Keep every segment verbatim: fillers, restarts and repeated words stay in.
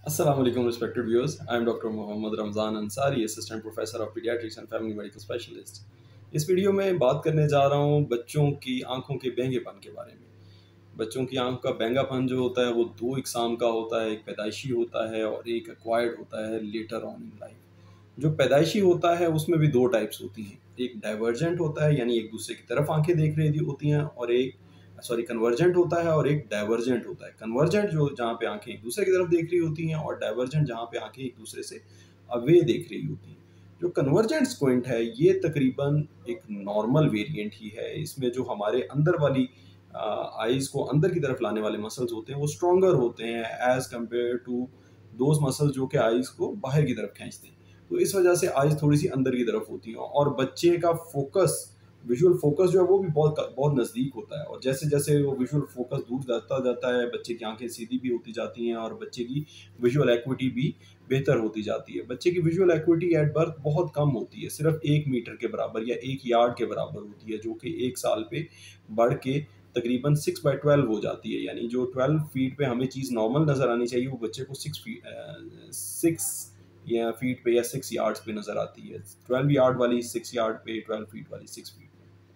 Assalamu alaikum respected viewers. I am Doctor Mohammad Ramzan Ansari, Assistant Professor of Pediatrics and Family Medical Specialist. इस video में बात करने जा रहा हूँ बच्चों की आंखों के बेंगेपन के बारे में। बच्चों की आंख का बेंगापन जो होता है वो दो इकसाम का होता है, एक पैदाइशी होता है और एक एक्वायर्ड होता है लेटर ऑन इन लाइफ। जो पैदाइशी होता है उसमें भी दो टाइप्स होती हैं, एक डाइवर्जेंट होता है यानी एक दूसरे की तरफ आंखें देख रही होती हैं और एक सॉरी कन्वर्जेंट होता है और एक डाइवर्जेंट होता है। कन्वर्जेंट जो जहाँ पे आंखें एक दूसरे की तरफ देख रही होती हैं और डाइवर्जेंट जहाँ पे आंखें एक दूसरे से अवे देख रही होती हैं। जो कन्वर्जेंट स्क्विंट है ये तकरीबन एक नॉर्मल वेरिएंट ही है। इसमें जो हमारे अंदर वाली आईज को अंदर की तरफ लाने वाले मसल्स होते हैं वो स्ट्रॉन्गर होते हैं as compared to those muscles जो कि आईज को बाहर की तरफ खींचते हैं। तो इस वजह से आईज थोड़ी सी अंदर की तरफ होती हैं और बच्चे का फोकस विजुअल फोकस जो है वो भी बहुत बहुत नज़दीक होता है और जैसे जैसे वो विजुअल फोकस दूर जाता जाता है बच्चे की आंखें सीधी भी होती जाती हैं और बच्चे की विजुअल एक्विटी भी बेहतर होती जाती है। बच्चे की विजुअल एक्विटी एट बर्थ बहुत कम होती है, सिर्फ एक मीटर के बराबर या एक यार्ड के बराबर होती है, जो कि एक साल पे बढ़ के तकरीबन सिक्स बाई ट्वेल्व हो जाती है। यानी जो ट्वेल्व फीट पे हमें चीज़ नॉर्मल नज़र आनी चाहिए वो बच्चे को सिक्स फीट सिक्स या फीट पे या सिक्स यार्ड्स पे नज़र आती है। ट्वेल्व यार्ड वाली सिक्स यार्ड पे, ट्वेल्व फीट वाली सिक्स फीट।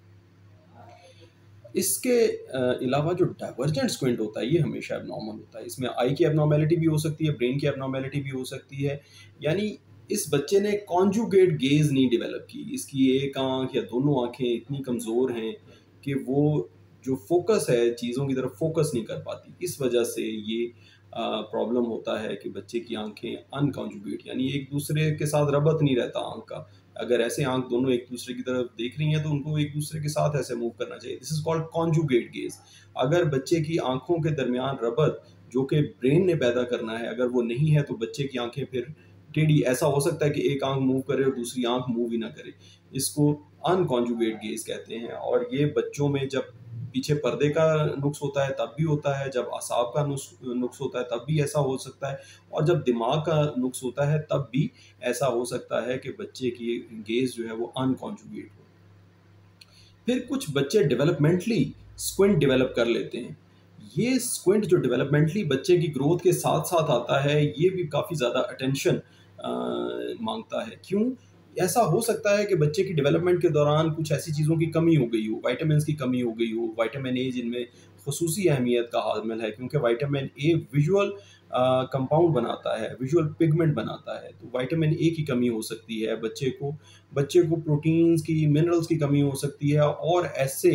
इसके अलावा जो डाइवर्जेंट स्क्विंट होता है ये हमेशा एबनॉर्मल होता है। इसमें आई की एबनॉर्मेलिटी भी हो सकती है, ब्रेन की एबनॉर्मेलिटी भी हो सकती है। यानी इस बच्चे ने कॉन्जुगेट गेज नहीं डेवलप की, इसकी एक आंख या दोनों आंखें इतनी कमज़ोर हैं कि वो जो फोकस है चीज़ों की तरफ फोकस नहीं कर पाती। इस वजह से ये प्रॉब्लम होता है कि बच्चे की आंखें अनकॉन्जुगेट यानी एक दूसरे के साथ रबत नहीं रहता आंख का। अगर ऐसे आंख दोनों एक दूसरे की तरफ देख रही हैं तो उनको एक दूसरे के साथ ऐसे मूव करना चाहिए। This is called conjugate gaze. अगर बच्चे की आंखों के दरमियान रबत जो कि ब्रेन ने पैदा करना है अगर वो नहीं है तो बच्चे की आंखें फिर टेढ़ी, ऐसा हो सकता है कि एक आंख मूव करे और दूसरी आंख मूव ही ना करे। इसको अनकॉन्जुगेट गेज कहते हैं और ये बच्चों में जब पीछे पर्दे का नुक्स होता है तब भी होता है, जब असाब का नुक्स होता है तब भी ऐसा हो सकता है और जब दिमाग का नुक्स होता है तब भी ऐसा हो सकता है कि बच्चे की गेज जो है वो अनकॉन्जुगेट हो। फिर कुछ बच्चे डेवलपमेंटली स्क्विंट डेवलप कर लेते हैं। ये स्क्विंट जो डेवलपमेंटली बच्चे की ग्रोथ के साथ साथ आता है ये भी काफ़ी ज़्यादा अटेंशन मांगता है। क्यों? ऐसा हो सकता है कि बच्चे की डेवलपमेंट के दौरान कुछ ऐसी चीज़ों की कमी हो गई हो, विटामिन की कमी हो गई हो। विटामिन ए जिनमें खसूसी अहमियत का हामिल है क्योंकि विटामिन ए विजुअल कंपाउंड बनाता है, विजुअल पिगमेंट बनाता है। तो विटामिन ए की कमी हो सकती है बच्चे को, बच्चे को प्रोटीन्स की, मिनरल्स की कमी हो सकती है और ऐसे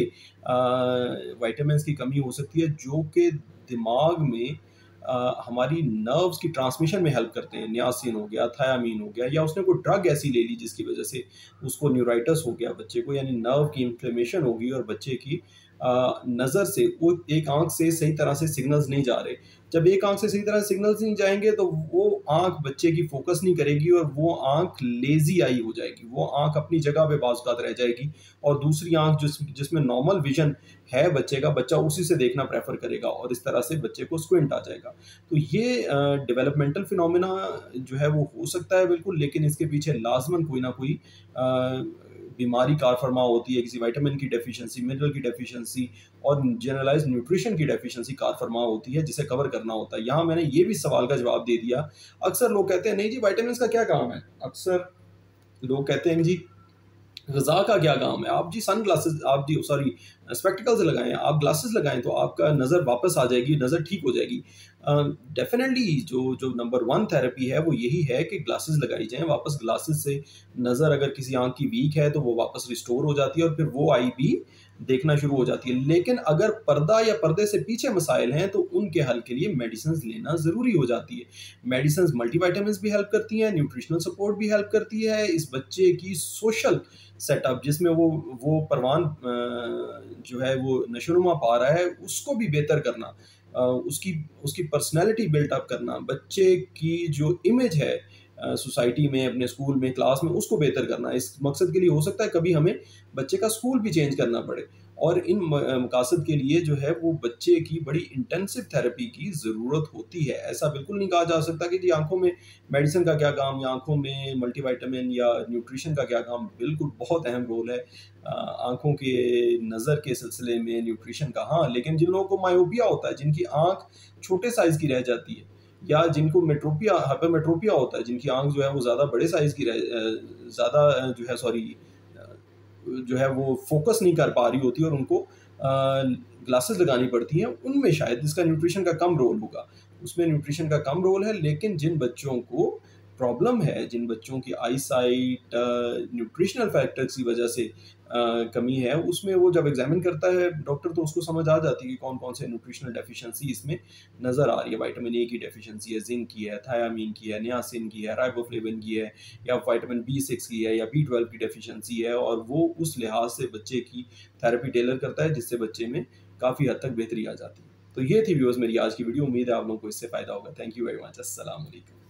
विटामिन की कमी हो सकती है जो कि दिमाग में Uh, हमारी नर्व्स की ट्रांसमिशन में हेल्प करते हैं। नियासिन हो गया, थायामीन हो गया या उसने कोई ड्रग ऐसी ले ली जिसकी वजह से उसको न्यूराइटिस हो गया बच्चे को, यानी नर्व की इन्फ्लेमेशन होगी और बच्चे की नज़र से वो एक आंख से सही तरह से सिग्नल्स नहीं जा रहे। जब एक आंख से सही तरह सिग्नल्स नहीं जाएंगे तो वो आंख बच्चे की फोकस नहीं करेगी और वो आंख लेजी आई हो जाएगी, वो आंख अपनी जगह पे बाज़ रह जाएगी और दूसरी आंख जिस जिसमें नॉर्मल विजन है बच्चे का, बच्चा उसी से देखना प्रेफर करेगा और इस तरह से बच्चे को स्क्विंट आ जाएगा। तो ये डेवलपमेंटल फिनोमेना जो है वो हो सकता है बिल्कुल, लेकिन इसके पीछे लाजमन कोई ना कोई बीमारी कार फरमा होती है, किसी विटामिन की डेफिशिएंसी, मिनरल की डेफिशिएंसी और जनरलाइज न्यूट्रिशन की डेफिशिएंसी कार फरमा होती है जिसे कवर करना होता है। यहाँ मैंने ये भी सवाल का जवाब दे दिया। अक्सर लोग कहते हैं नहीं जी विटामिन का क्या काम है, अक्सर लोग कहते हैं जी ग़िज़ा का क्या काम है। आप जी सन ग्लासेस, आप जी सॉरी स्पेक्टिकल्स लगाएं, आप ग्लासेस लगाएं तो आपका नज़र वापस आ जाएगी, नज़र ठीक हो जाएगी। डेफिनेटली uh, जो जो नंबर वन थेरेपी है वो यही है कि ग्लासेस लगाई जाएं। वापस ग्लासेस से नज़र अगर किसी आंख की वीक है तो वो वापस रिस्टोर हो जाती है और फिर वो आई भी देखना शुरू हो जाती है। लेकिन अगर पर्दा या पर्दे से पीछे मसाइल हैं तो उनके हल के लिए मेडिसिन लेना ज़रूरी हो जाती है। मेडिसिन मल्टीविटामिन भी हेल्प करती हैं, न्यूट्रिशनल सपोर्ट भी हेल्प करती है। इस बच्चे की सोशल सेटअप जिसमें वो वो परवान जो है वो नशोनुमा पा रहा है उसको भी बेहतर करना, उसकी उसकी पर्सनैलिटी बिल्टअप करना, बच्चे की जो इमेज है सोसाइटी में, अपने स्कूल में, क्लास में, उसको बेहतर करना। इस मकसद के लिए हो सकता है कभी हमें बच्चे का स्कूल भी चेंज करना पड़े और इन मकासद के लिए जो है वो बच्चे की बड़ी इंटेंसिव थेरेपी की ज़रूरत होती है। ऐसा बिल्कुल नहीं कहा जा सकता कि जी आंखों में मेडिसिन का क्या काम या आंखों में मल्टीविटामिन या न्यूट्रिशन का क्या काम। बिल्कुल बहुत अहम रोल है आंखों के नज़र के सिलसिले में न्यूट्रिशन का। हाँ, लेकिन जिन लोगों को मायोपिया होता है, जिनकी आंख छोटे साइज़ की रह जाती है, या जिनको मेट्रोपिया हाइपरमेट्रोपिया होता है, जिनकी आँख जो है वो ज़्यादा बड़े साइज़ की रह अ, ज़्यादा अ, जो है सॉरी अ, जो है वो फ़ोकस नहीं कर पा रही होती और उनको अ, ग्लासेस लगानी पड़ती हैं, उनमें शायद इसका न्यूट्रिशन का कम रोल होगा। उसमें न्यूट्रिशन का कम रोल है, लेकिन जिन बच्चों को प्रॉब्लम है, जिन बच्चों की eyesight uh, nutritional factors की वजह से अ, कमी है, उसमें वो जब एग्ज़ामिन करता है डॉक्टर, तो उसको समझ आ जाती है कि कौन-कौन से न्यूट्रिशनल डेफिशिएंसी इसमें नज़र आ रही है। विटामिन ए की डेफिशिएंसी है, ज़िंक की है, थायामीन की है, नियासिन की है, राइबोफ्लेविन की है, या विटामिन बी सिक्स की है, या बी ट्वेल्व की डेफिशिएंसी है, और वो उस लिहाज से बच्चे की थेरेपी टेलर करता है, जिससे बच्चे में काफ़ी हद तक बेहतरी आ जाती है। तो ये थी व्यूअर्स मेरी आज की वीडियो। उम्मीद है आप लोगों को इससे फ़ायदा होगा। Thank you very much. अस्सलाम वालेकुम।